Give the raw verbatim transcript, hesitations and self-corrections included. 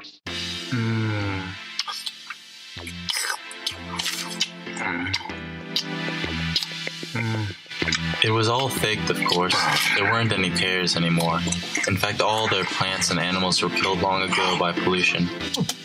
Mm. Mm. It was all faked, of course. There weren't any tears anymore. In fact, all their plants and animals were killed long ago by pollution.